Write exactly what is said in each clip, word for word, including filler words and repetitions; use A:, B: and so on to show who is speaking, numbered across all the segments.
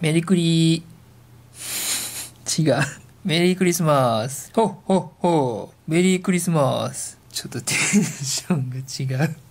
A: メリクリ違う。メリークリスマス。ほっほっほ。メリークリスマス。ちょっとテンションが違う。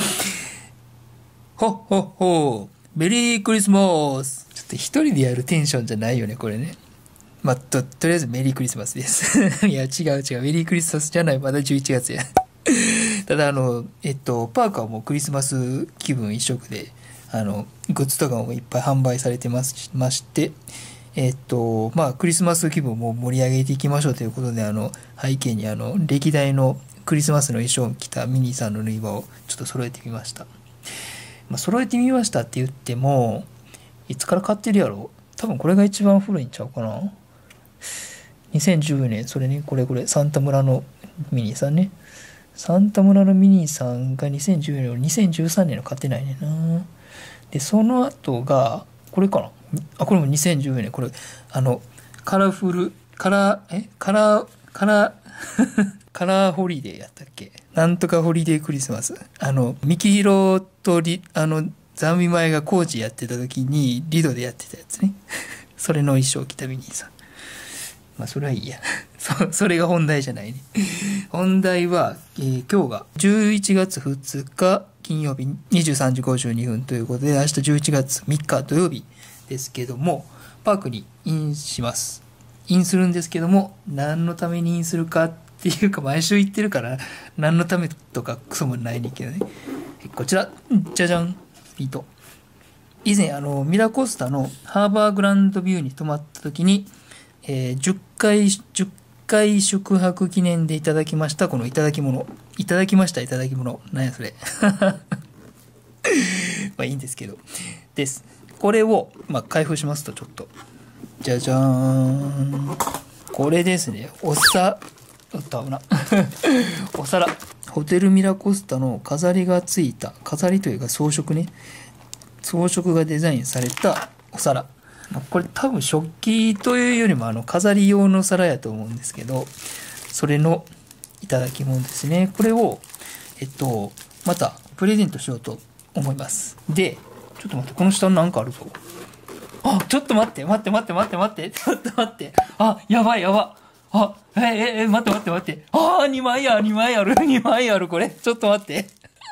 A: ほっほっほ。メリークリスマス。ちょっと一人でやるテンションじゃないよね、これね。まあ、と、とりあえずメリークリスマスです。いや、違う違う。メリークリスマスじゃない。まだじゅういちがつや。ただ、あの、えっと、パークはもうクリスマス気分一色で、あの、グッズとかもいっぱい販売されてます、まして、えっと、まあ、クリスマス気分も盛り上げていきましょうということで、あの、背景にあの、歴代のクリスマスの衣装を着たミニーさんの縫い場をちょっと揃えてみました。まあ、揃えてみましたって言っても、いつから買ってるやろ？多分これが一番古いんちゃうかな？にせんじゅうねん、それにこれこれ、サンタ村のミニーさんね。サンタ村のミニーさんがにせんじゅうねんのにせんじゅうさんねんの買ってないねんな。で、その後が、これかなあ、これもにせんじゅうねん、これ、あの、カラフル、カラー、えカラー、カラー、カラーホリデーやったっけ？なんとかホリデークリスマス。あの、ミキヒロとリ、あの、ザンビマエがコーチやってた時に、リドでやってたやつね。それの衣装を着たミニーさん。まあ、それはいいや。そ、それが本題じゃないね。本題は、えー、今日がじゅういちがつふつか金曜日にじゅうさんじごじゅうにふんということで、明日じゅういちがつみっか土曜日ですけども、パークにインします。インするんですけども、何のためにインするかっていうか、毎週言ってるから、何のためとかクソもないねんけどね。こちら、じゃじゃん、ピート。以前、あの、ミラコスタのハーバーグランドビューに泊まった時に、えー、じゅっかい、じゅっかい宿泊記念でいただきました、このいただき物。いただきました、いただき物。何やそれ。まあいいんですけど。です。これを、まあ、開封しますと、ちょっと。じゃじゃーん。これですね。おさ、おった危な。お皿。ホテルミラコスタの飾りがついた、飾りというか装飾ね。装飾がデザインされたお皿。これ多分食器というよりもあの飾り用の皿やと思うんですけど、それのいただき物ですね。これを、えっと、またプレゼントしようと思います。で、ちょっと待って、この下に何かあるぞ。あ、ちょっと待って、待って待って待って待って、ちょっと待って。あ、やばいやば。あ、え、え、え、待って待って待って。あー、にまいある、にまいある、にまいある、これ。ちょっと待って。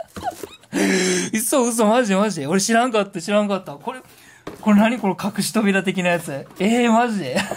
A: 嘘嘘、マジでマジで。俺知らんかった、知らんかった。これ、これ何この隠し扉的なやつ。えー、マジで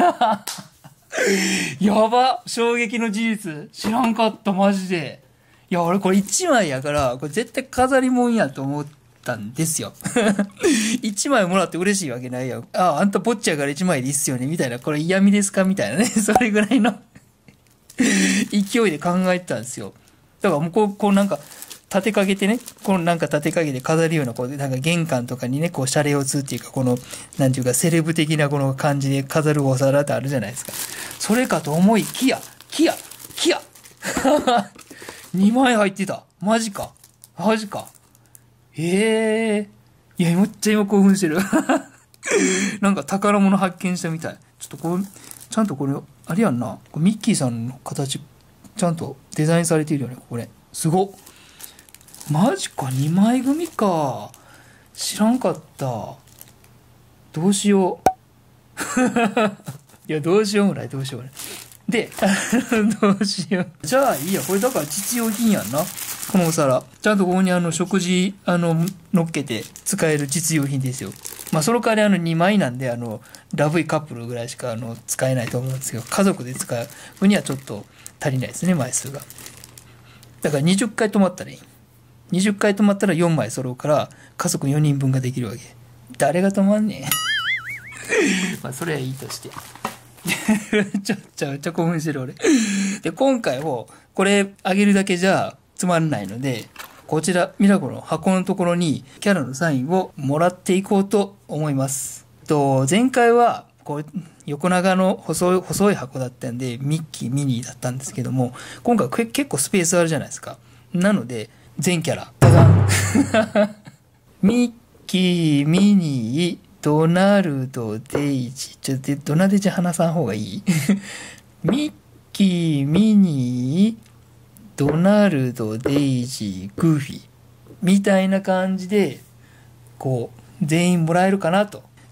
A: やば、衝撃の事実。知らんかった、マジで。いや、俺これいちまいやから、これ絶対飾り物やと思ったんですよ。いちまいもらって嬉しいわけないやん。あ、あんたぼっちやからいちまいでいいっすよね、みたいな。これ嫌味ですかみたいなね。それぐらいの勢いで考えてたんですよ。だからもうこう、こうなんか、立てかけてね、このなんか立てかけて飾るような、こう、なんか玄関とかにね、こう、シャレオツっていうか、この、なんていうか、セレブ的なこの感じで飾るお皿ってあるじゃないですか。それかと思いきや、きや、きやにまい入ってた。マジか。マジか。ええー。いや、めっちゃ今興奮してる。なんか宝物発見したみたい。ちょっとこう、ちゃんとこれ、あれやんな。ミッキーさんの形、ちゃんとデザインされているよね、これ。すごっ。マジか、にまい組か。知らんかった。どうしよう。いや、どうしようもない、どうしようもない。で、どうしよう。じゃあいいや、これだから実用品やんな。このお皿。ちゃんとここにあの食事、あの、乗っけて使える実用品ですよ。まあ、その代わりあのにまいなんで、あの、ラブイカップルぐらいしかあの使えないと思うんですけど、家族で使うにはちょっと足りないですね、枚数が。だからにじゅっかい泊まったらいい。にじゅっかい泊まったらよんまい揃うから家族よにんぶんができるわけ。誰が泊まんねん。まあそれはいいとして。ちょっちゃめっちゃ興奮してる俺。で、今回もこれあげるだけじゃつまんないので、こちらミラコの箱のところにキャラのサインをもらっていこうと思います。と前回はこう横長の細い細い箱だったんでミッキーミニーだったんですけども、今回は結構スペースあるじゃないですか。なので全キャラ。ダダンミッキー、ミニー、ドナルド、デイジ。ちょっと、ドナデジ話さん方がいいミッキー、ミニー、ドナルド、デイジー、グーフィー。みたいな感じで、こう、全員もらえるかなと。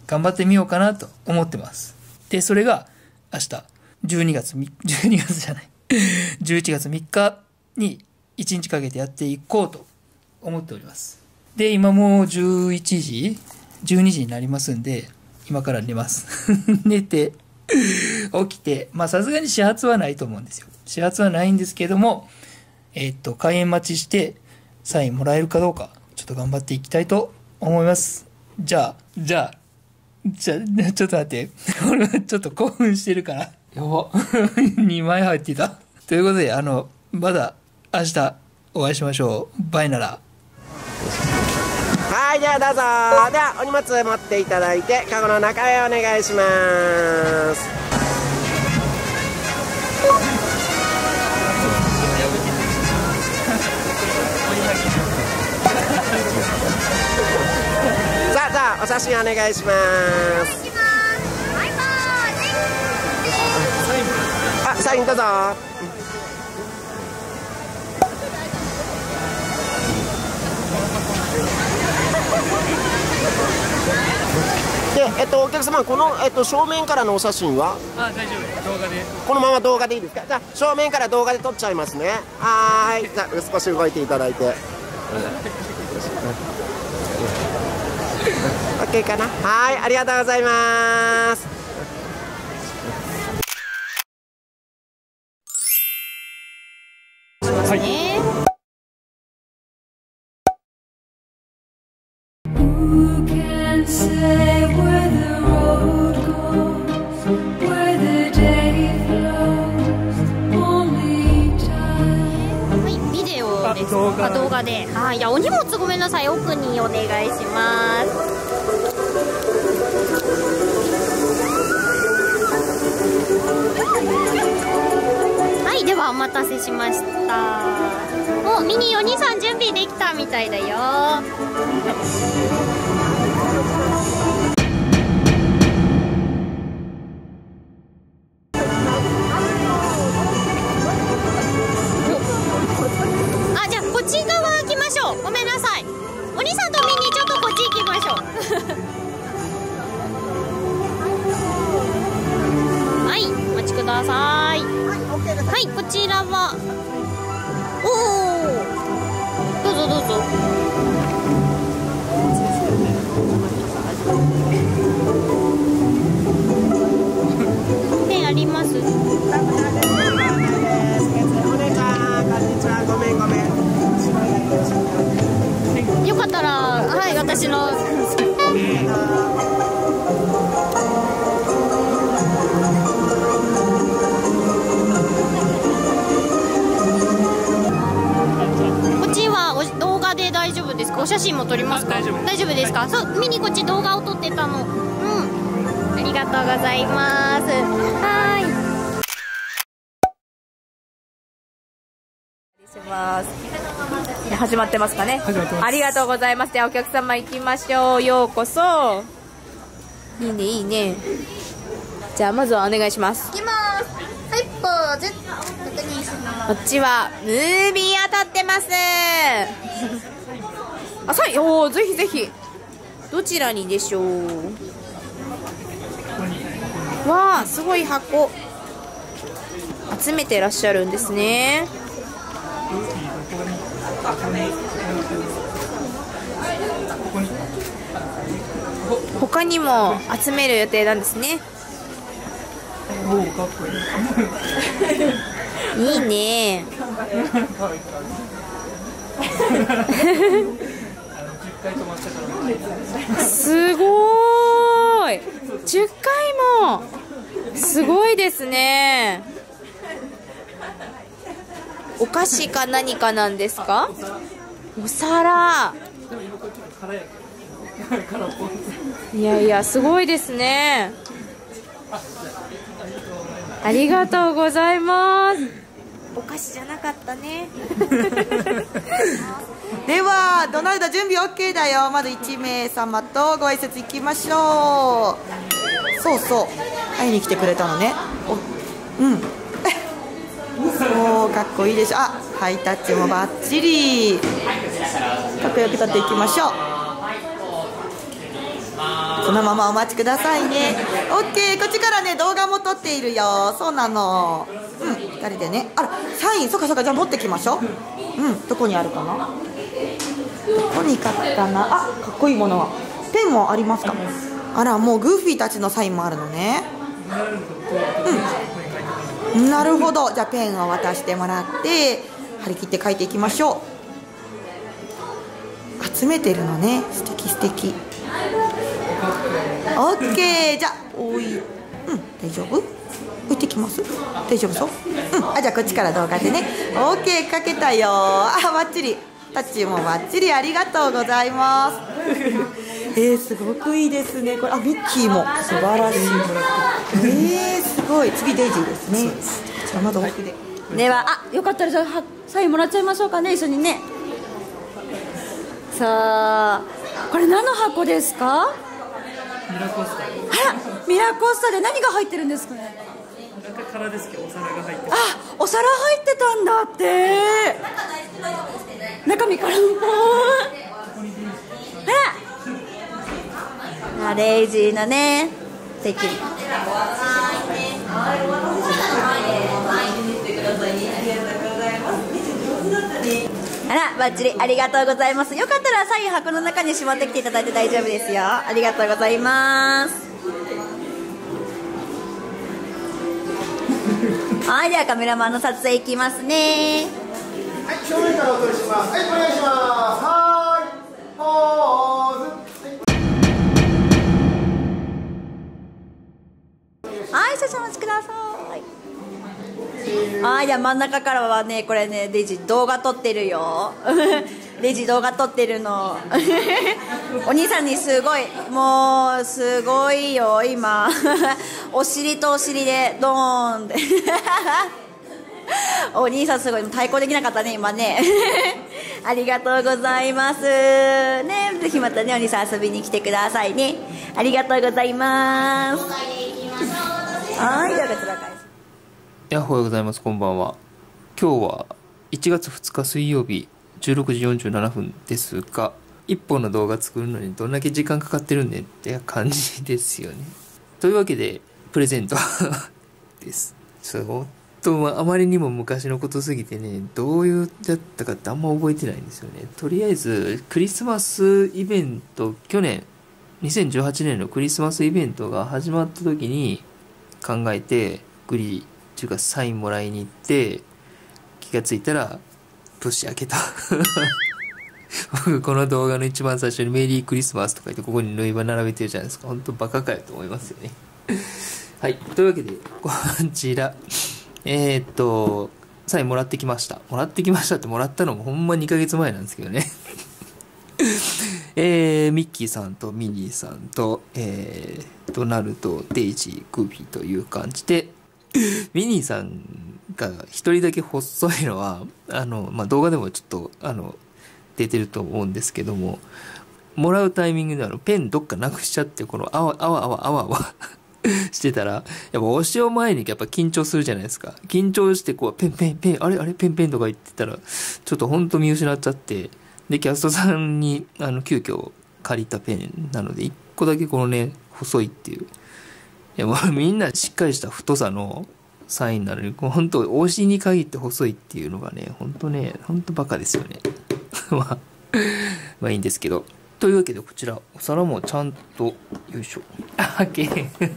A: 頑張ってみようかなと思ってます。で、それが明日、じゅうにがつ、じゅうにがつじゃない、じゅういちがつみっかにいちにちかけてやっていこうと思っております。で、今もうじゅういちじ、じゅうにじになりますんで、今から寝ます。寝て、起きて、まあさすがに始発はないと思うんですよ。始発はないんですけども、えー、っと、開演待ちして、サインもらえるかどうか、ちょっと頑張っていきたいと思います。じゃあ、じゃあ、じゃあ、ちょっと待って。俺ちょっと興奮してるから。やば。にまい入っていた。ということで、あの、まだ明日お会いしましょう。バイなら。
B: はい、ではどうぞ。ではお荷物持っていただいてカゴの中へお願いします。さあさあお写真お願いします。あ、サインどうぞ。で、えっと、お客様、この、えっと、正面からのお写真は。
A: あ、大丈夫、動画で。
B: このまま動画でいいですか。じゃあ、正面から動画で撮っちゃいますね。はーい、じゃあ、少し動いていただいて。オッケーかな。はい、ありがとうございます。
A: はい。
C: 動画, 動画で、はい、じゃあお荷物ごめんなさい、奥にお願いします。はい、ではお待たせしました。お、ミニお兄さん準備できたみたいだよ。ごめんなさい、お兄さんとミニちょっとこっち行きましょう。はい、お待ちください。はい、こちらはおお、どうぞどうぞ。ペンあります。
B: ごめんごめん。
C: よかったら、はい、私の。こっちはお動画で大丈夫ですか？お写真も撮りますか？大丈夫。大丈夫ですか？そう、見にこっち動画を撮ってたの。うん。ありがとうございます。はい。
D: します始まってますかね。ありがとうございます。ではお客様行きましょう。ようこそ。いいねいいね。じゃあまずはお願いします。
C: 行きます。はい、ポーズ確認します。
D: こっちはムービー当たってます。あ、さい、おー、ぜひぜひ。どちらにでしょう。わあ、すごい箱集めてらっしゃるんですね。他にも集める予定なんですね。いいね。すごーい。じゅっかいもすごいですね。お菓子か何かなんですか？お皿。いやいや、すごいですね。ありがとうございます。お菓子じゃなかったね。
E: ではドナルド準備 OK だよ。まずいちめいさまとご挨拶いきましょう。そうそう、会いに来てくれたのね。お、うんそう、かっこいいでしょ。あ、ハイタッチもバッチリ。かっこよく立っていきましょう。 そのままお待ちくださいね。オッケー、こっちからね動画も撮っているよ。そうなの。うん、ふたりでね。あら、サイン、そっかそっか、じゃあ持ってきましょう。うん、どこにあるかな、どこに書くかな。あ、かっこいいものはペンもありますか。あら、もうグーフィーたちのサインもあるのね。うん、なるほど。じゃあペンを渡してもらって張り切って書いていきましょう。集めてるのね。素敵素敵。オッケー、じゃあおい、うん、大丈夫、置いてきます。大丈夫そう、うん、あ、じゃあこっちから動画でね。オッケー、書けたよ。あ、バッチリ、タッチもバッチリ、ありがとうございますえー、すごくいいですねこれ。あ、ミッキーも素晴らしい。えー、すごい。次デイジーですね。じゃあまだ奥で、
D: では、あ、よかったらじゃあサインもらっちゃいましょうかね、一緒にね。さあ、これ何の箱ですか。
A: ミラコスタ。
D: あら、ミラコスタで何が入ってるんですかね。
A: 中からですけどお皿が入ってる。
D: あ、お皿入ってたんだって。中身からもあら、レイジーなね、素敵。あら、バッチリ、ありがとうございます。よかったらサイン箱の中にしまってきていただいて大丈夫ですよ。ありがとうございます。はい、ではカメラマンの撮影いきますね。
F: はい、正面からお撮りします。はい、お願いします。はーい、ポーズ。
D: はい、少々お待ちください。はい、じゃあ真ん中からはね、これね、レジ動画撮ってるよレジ動画撮ってるのお兄さんにすごい、もうすごいよ今お尻とお尻でドーンってお兄さんすごい、対抗できなかったね今ねありがとうございますね。ぜひまたね、お兄さん遊びに来てくださいね。ありがとうございます。はい、ではこちらから。
A: おはようございます。こんばんは。今日はいちがつふつか水曜日じゅうろくじよんじゅうななふんですが、いっぽんの動画作るのにどんだけ時間かかってるんねんって感じですよね。というわけでプレゼントです。そう、本当あまりにも昔のことすぎてね、どういうだったかってあんま覚えてないんですよね。とりあえずクリスマスイベント、去年にせんじゅうはちねんのクリスマスイベントが始まった時に考えて、グリっていうかサインもらいに行って、気がついたら年明けた僕この動画の一番最初にメリークリスマスとか言ってここに縫い場並べてるじゃないですか。本当バカかよと思いますよねはい、というわけでこちらえー、っとサインもらってきましたもらってきましたってもらったのもほんまにかげつまえなんですけどねえー、ミッキーさんとミニーさんと、えー、ドナルド、デイジー、グーフィーという感じで、ミニーさんが一人だけ細いのはあの、まあ、動画でもちょっとあの出てると思うんですけども、もらうタイミングであのペンどっかなくしちゃって、このあわあわあわあわあわしてたら、やっぱ押しを前にやっぱ緊張するじゃないですか。緊張してこうペンペンペンあれあれペンペンとか言ってたらちょっとほんと見失っちゃって、でキャストさんにあの急遽借りたペンなのでいっこだけこのね細いっていう、いやもうみんなしっかりした太さのサインなのに、本当押しに限って細いっていうのがね、本当ね本当バカですよねまあまあいいんですけど、というわけでこちらお皿もちゃんとよいしょあけ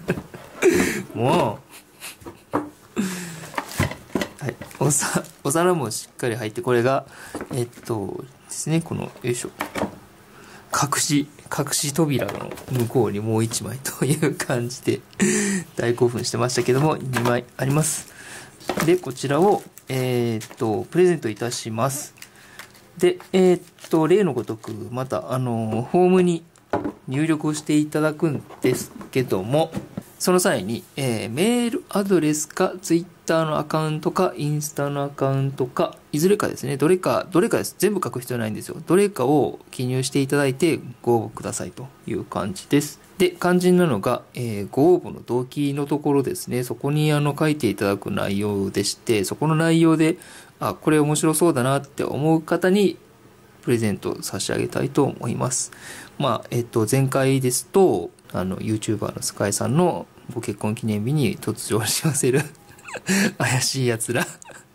A: もうはい、おさお皿もしっかり入って、これがえっとですね、このよいしょ隠し隠し扉の向こうにもう一枚という感じで大興奮してましたけども、にまいあります。でこちらをえー、っとプレゼントいたします。でえー、っと例のごとくまたあのフォームに入力をしていただくんですけども、その際に、えー、メールアドレスかツイッターのアカウントかインスタのアカウントかいずれかですね、どれかどれかです。全部書く必要ないんですよ。どれかを記入していただいてご応募くださいという感じです。で肝心なのが、えー、ご応募の動機のところですね。そこにあの書いていただく内容でして、そこの内容であこれ面白そうだなって思う方にププレゼント差し上げたいと思います。まあ、えっと、前回ですと、あの、YouTuber のスカイさんのご結婚記念日に突如押し寄せる怪しい奴ら。い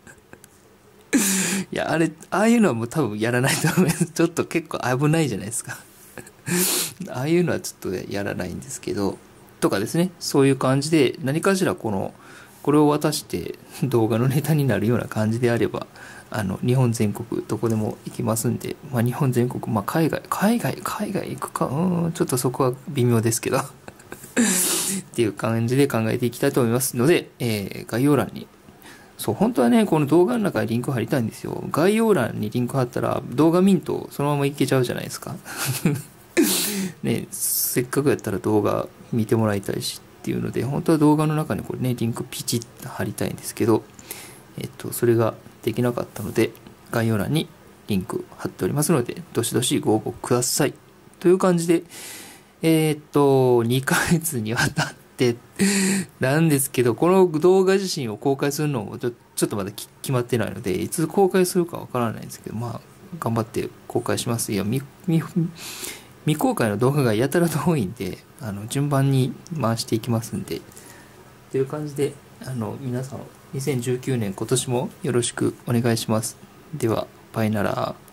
A: や、あれ、ああいうのはもう多分やらないと思います。ちょっと結構危ないじゃないですか。ああいうのはちょっとやらないんですけど、とかですね、そういう感じで何かしらこの、これを渡して動画のネタになるような感じであれば、あの、日本全国どこでも行きますんで、まあ日本全国、まあ海外、海外、海外行くか、うん、ちょっとそこは微妙ですけど、っていう感じで考えていきたいと思いますので、えー、概要欄に、そう、本当はね、この動画の中にリンク貼りたいんですよ。概要欄にリンク貼ったら動画見んとそのままいけちゃうじゃないですか。ね、せっかくやったら動画見てもらいたいしっていうので、本当は動画の中にこれね、リンクピチッと貼りたいんですけど、えっと、それができなかったので、概要欄にリンク貼っておりますので、どしどしご応募ください。という感じで、えー、っと、にかげつにわたってなんですけど、この動画自身を公開するのもちょ、ちょっとまだ決まってないので、いつ公開するかわからないんですけど、まあ、頑張って公開します。いや、未、未、未公開の動画がやたらと多いんで、あの、順番に回していきますんで、という感じで、あの、皆さん、にせんじゅうきゅうねん今年もよろしくお願いします。では、バイなら。